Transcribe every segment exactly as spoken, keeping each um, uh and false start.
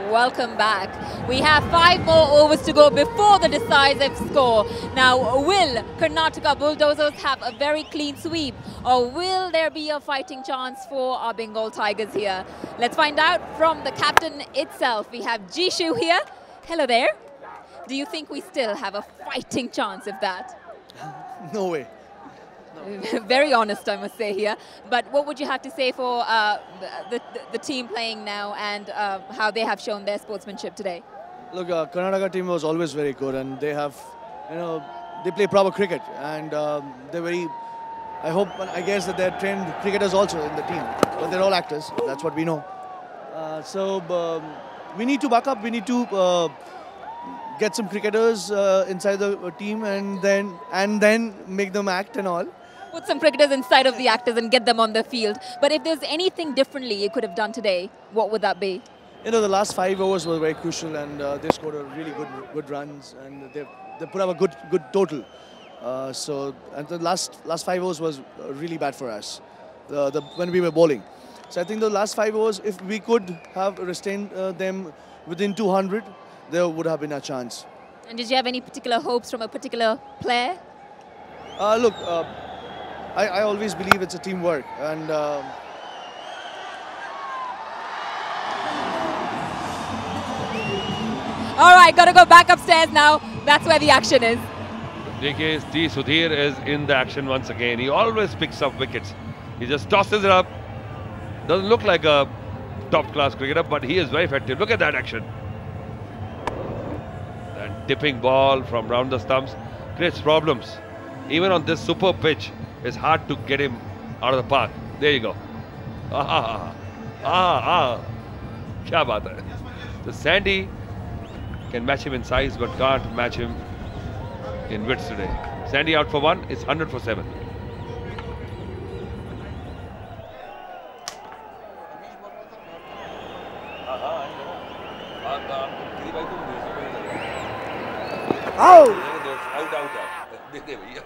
welcome back. We have five more overs to go before the decisive score. Now, will Karnataka Bulldozers have a very clean sweep, or will there be a fighting chance for our Bengal Tigers here? Let's find out from the captain itself. We have Jishu here. Hello there. Do you think we still have a fighting chance of that? No way. Very honest, I must say here. But what would you have to say for uh, the, the, the team playing now and uh, how they have shown their sportsmanship today? Look, uh, Karnataka team was always very good, and they have, you know, they play proper cricket, and um, they're very. I hope, I guess that they're trained cricketers also in the team, but they're all actors. That's what we know. Uh, so um, we need to back up. We need to uh, get some cricketers uh, inside the team, and then and then make them act and all. Put some cricketers inside of the actors and get them on the field. But if there's anything differently you could have done today, what would that be? You know, the last five overs were very crucial, and uh, they scored a really good good runs, and they they put up a good good total. Uh, so, and the last last five overs was really bad for us, the, the when we were bowling. So I think the last five overs, if we could have restrained uh, them within two hundred, there would have been a chance. And did you have any particular hopes from a particular player? Uh, look. Uh, I, I always believe it's a teamwork, and um, all right, got to go back upstairs now. That's where the action is. D K D Sudhir is in the action once again. He always picks up wickets. He just tosses it up. Doesn't look like a top-class cricketer, but he is very effective. Look at that action. That dipping ball from round the stumps creates problems. Even on this super pitch, it's hard to get him out of the park. There you go. Ah, ah, ah. Kya baat hai. The Sandy can match him in size, but can't match him in width today. Sandy out for one. It's one hundred for seven. Out! Out, out, out.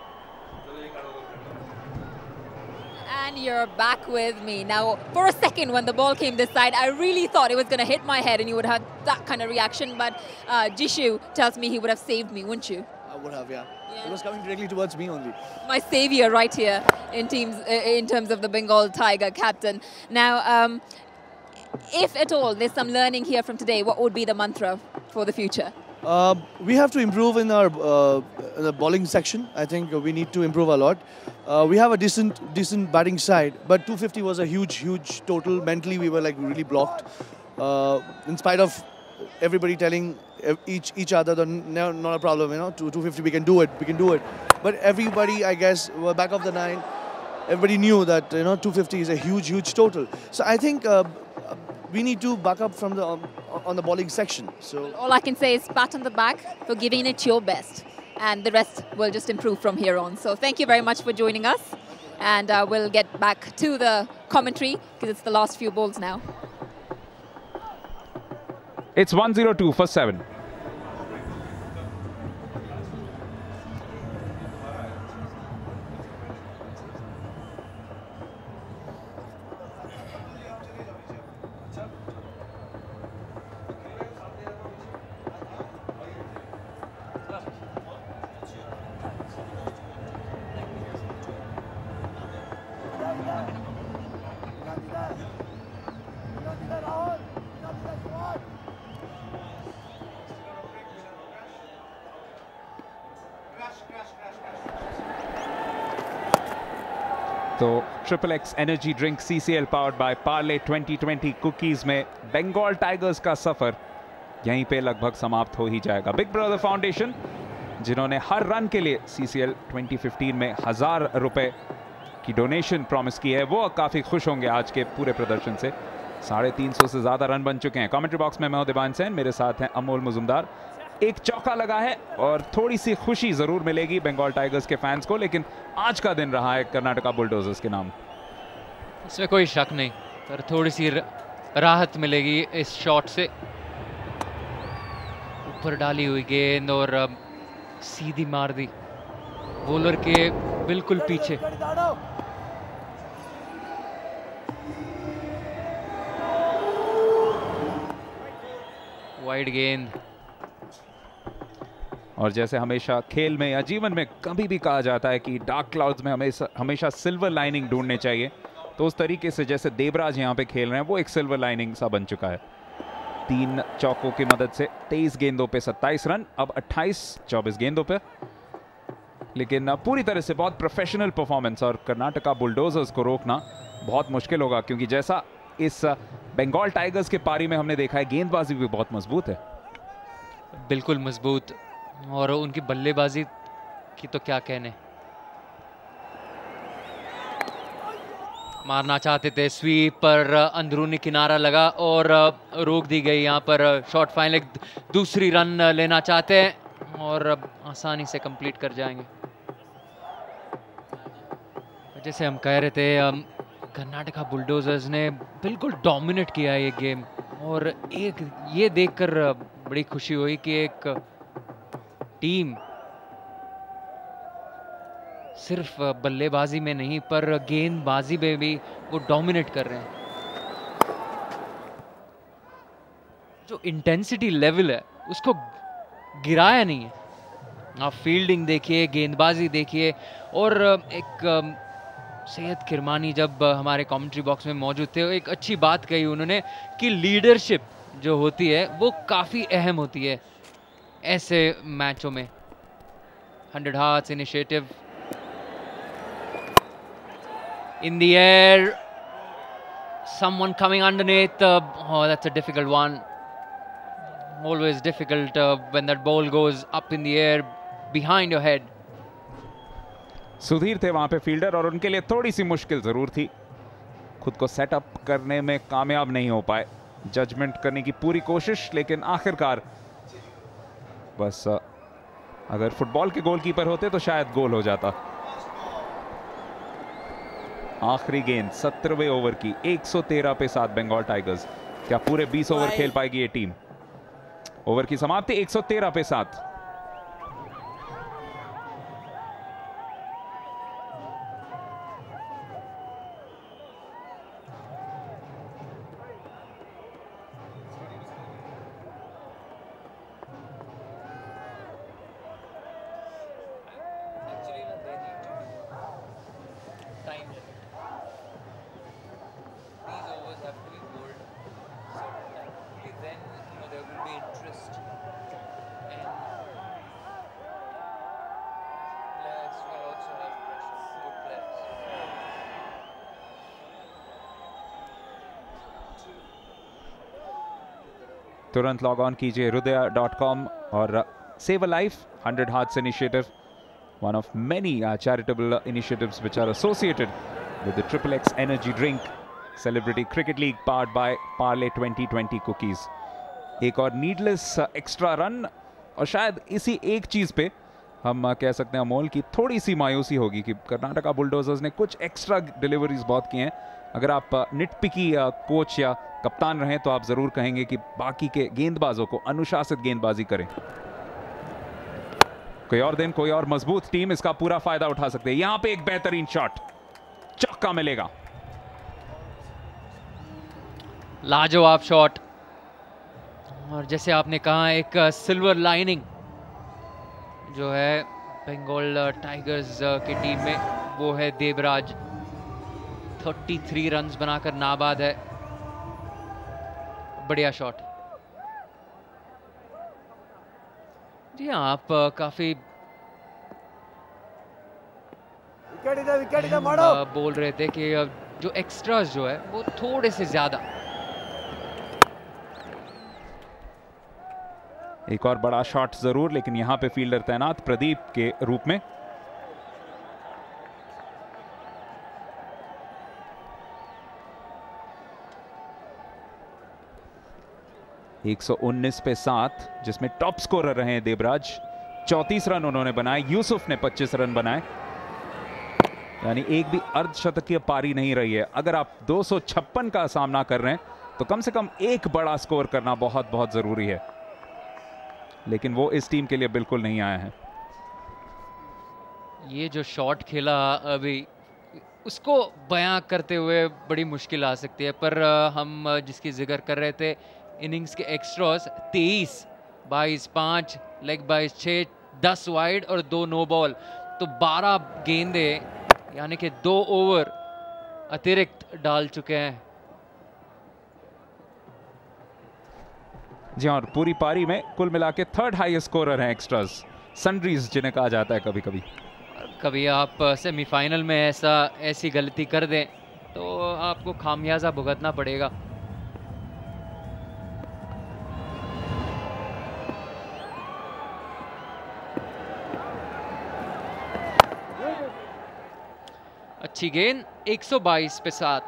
And you're back with me. Now, for a second when the ball came this side, I really thought it was going to hit my head and you would have that kind of reaction. But uh, Jishu tells me he would have saved me, wouldn't you? I would have, yeah. Yeah. It was coming directly towards me only. My savior right here in teams, uh, in terms of the Bengal Tiger captain. Now, um, if at all there's some learning here from today, what would be the mantra for the future? Uh, we have to improve in our uh, the bowling section. I think we need to improve a lot. Uh, we have a decent decent batting side, but two fifty was a huge, huge total. Mentally, we were like really blocked. Uh, in spite of everybody telling each each other that no, not a problem, you know, two fifty we can do it, we can do it. But everybody, I guess, were back of the nine. Everybody knew that, you know, two fifty is a huge, huge total. So I think uh, we need to back up from the um, on the bowling section. So all I can say is pat on the back for giving it your best, and the rest will just improve from here on. So thank you very much for joining us, and uh, we'll get back to the commentary because it's the last few balls now. It's one zero two for seven. तो triple X energy drink CCL powered by Parle twenty twenty cookies में Bengal tigers का सफर यहीं पे लगभग समाप्त हो ही जाएगा। Big brother foundation, जिन्होंने हर रन के लिए सीसीएल ट्वेंटी फिफ्टीन में हजार रुपए की डोनेशन प्रॉमिस की है, वो काफी खुश होंगे आज के पूरे प्रदर्शन से। साढ़े तीन सौ से ज्यादा रन बन चुके हैं। कमेंट्री बॉक्स में मैं हूं दिवान सेन, मेरे साथ हैं अमोल मुजुमदार। एक चौका लगा है और थोड़ी सी खुशी जरूर मिलेगी बंगाल टाइगर्स के फैंस को, लेकिन आज का दिन रहा है कर्नाटका बुलडोजर्स के नाम। इसमें कोई शक नहीं, पर थोड़ी सी राहत मिलेगी इस शॉट से। ऊपर डाली हुई गेंद और सीधी मार दी बॉलर के बिल्कुल पीछे। वाइड गेंद। और जैसे हमेशा खेल में या जीवन में कभी भी कहा जाता है कि डार्क क्लाउड्स में हमेशा हमेशा सिल्वर लाइनिंग ढूंढने चाहिए, तो उस तरीके से जैसे देवराज यहाँ पे खेल रहे हैं वो एक सिल्वर लाइनिंग सा बन चुका है। तीन चौकों की मदद से तेईस गेंदों पे सत्ताईस रन, अब अट्ठाईस चौबीस गेंदों पे, लेकिन पूरी तरह से बहुत प्रोफेशनल परफॉर्मेंस। और कर्नाटका बुलडोजर्स को रोकना बहुत मुश्किल होगा, क्योंकि जैसा इस बंगाल टाइगर्स के पारी में हमने देखा है गेंदबाजी भी बहुत मजबूत है। बिल्कुल मजबूत, और उनकी बल्लेबाजी की तो क्या कहने। मारना चाहते थे स्वीप पर, अंदरूनी किनारा लगा और रोक दी गई। यहाँ पर शॉट फाइन लेग, दूसरी रन लेना चाहते हैं और आसानी से कंप्लीट कर जाएंगे। जैसे हम कह रहे थे, कर्नाटका बुलडोजर्स ने बिल्कुल डोमिनेट किया है ये गेम, और एक ये देखकर बड़ी खुशी हुई कि एक टीम सिर्फ बल्लेबाजी में नहीं पर गेंदबाजी में भी वो डोमिनेट कर रहे हैं। जो इंटेंसिटी लेवल है उसको गिराया नहीं है। आप फील्डिंग देखिए, गेंदबाजी देखिए, और एक सैयद किरमानी जब हमारे कमेंट्री बॉक्स में मौजूद थे, एक अच्छी बात कही उन्होंने कि लीडरशिप जो होती है वो काफ़ी अहम होती है ऐसे मैचों में। Hundred hearts initiative in the air, someone coming underneath. Uh, oh, that's a difficult one. Always difficult uh, when that ball goes up in the air behind your head. Sudhir थे वहां पे फील्डर, और उनके लिए थोड़ी सी मुश्किल जरूर थी। खुद को सेटअप करने में कामयाब नहीं हो पाए, जजमेंट करने की पूरी कोशिश, लेकिन आखिरकार बस अगर फुटबॉल के गोलकीपर होते तो शायद गोल हो जाता। आखिरी गेंद सत्रहवें ओवर की, एक सौ तेरह पे सात बंगाल टाइगर्स। क्या पूरे बीस ओवर खेल पाएगी ये टीम? ओवर की समाप्ति एक सौ तेरह पे सात। तुरंत लॉग ऑन कीजिए हृदय डॉट कॉम और save a life hundred hearts initiative, one of many uh, charitable initiatives which are associated with the Triple X Energy Drink Celebrity Cricket League powered by Parle twenty twenty Cookies। एक और needless extra run, और शायद इसी एक चीज़ पे हम uh, कह सकते हैं अमोल की थोड़ी सी मायूसी होगी कि कर्नाटका बुलडोजर्स ने कुछ एक्स्ट्रा डिलीवरीज बहुत की हैं। अगर आप निटपिकी uh, कोच या कप्तान रहें तो आप ज़रूर कहेंगे कि बाकी के गेंदबाजों को अनुशासित गेंदबाजी करें। कोई और दिन कोई और मजबूत टीम इसका पूरा फायदा उठा सकते हैं। यहां पे एक बेहतरीन शॉट, चौका मिलेगा। लाजवाब शॉट, और जैसे आपने कहा एक सिल्वर लाइनिंग जो है बंगाल टाइगर्स की टीम में, वो है देवराज। तैंतीस रन्स बनाकर नाबाद है। बढ़िया शॉट। जी हाँ, आप काफी बोल रहे थे कि जो एक्स्ट्रास जो है वो थोड़े से ज्यादा। एक और बड़ा शॉट जरूर, लेकिन यहां पे फील्डर तैनात प्रदीप के रूप में। एक सौ उन्नीस पे सात, जिसमें टॉप स्कोरर रहे हैं देवराज। चौंतीस रन उन्होंने बनाए, यूसुफ ने पच्चीस रन बनाए, यानी एक भी अर्धशतकीय पारी नहीं रही है। अगर आप दो सौ छप्पन का सामना कर रहे हैं तो कम से कम एक बड़ा स्कोर करना बहुत बहुत जरूरी है, लेकिन वो इस टीम के लिए बिल्कुल नहीं आया है। ये जो शॉट खेला अभी, उसको बयां करते हुए बड़ी मुश्किल आ सकती है, पर हम जिसकी जिक्र कर रहे थे इनिंग्स के एक्स्ट्रास तेईस, बाईस पाँच, लेग बाईस छः, दस वाइड और दो नो बॉल, तो बारह गेंदे यानी कि दो ओवर अतिरिक्त डाल चुके हैं। जी और पूरी पारी में कुल मिला के थर्ड हाईएस्ट स्कोरर हैं एक्स्ट्रास, सनरीज जिन्हें कहा जाता है कभी कभी। कभी आप सेमीफाइनल में ऐसा ऐसी गलती कर दें तो आपको खामियाजा भुगतना पड़ेगा। अच्छी गेंद, एक सौ बाईस पे सात।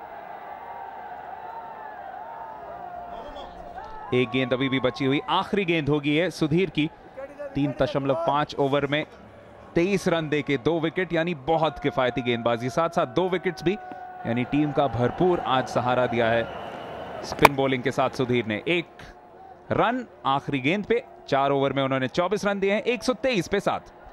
एक गेंद अभी भी बची हुई, आखिरी गेंद होगी है सुधीर की। तीन दशमलव पांच ओवर में तेईस रन देके दो विकेट, यानी बहुत किफायती गेंदबाजी, साथ साथ दो विकेट्स भी, यानी टीम का भरपूर आज सहारा दिया है स्पिन बॉलिंग के साथ सुधीर ने। एक रन आखिरी गेंद पे, चार ओवर में उन्होंने चौबीस रन दिए हैं, एक सौ तेईस पे सात।